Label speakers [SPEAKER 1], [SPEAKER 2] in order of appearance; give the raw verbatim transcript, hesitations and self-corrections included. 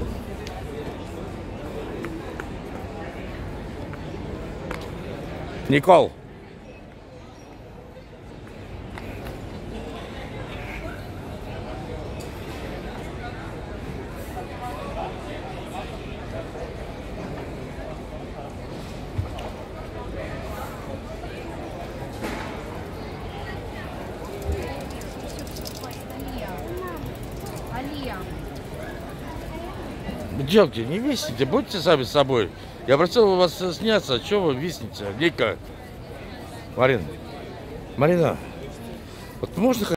[SPEAKER 1] Никол. Девки, не висните, будьте сами собой. Я просил вас сняться, а что вы виснете? Ника. Марина. Марина, вот можно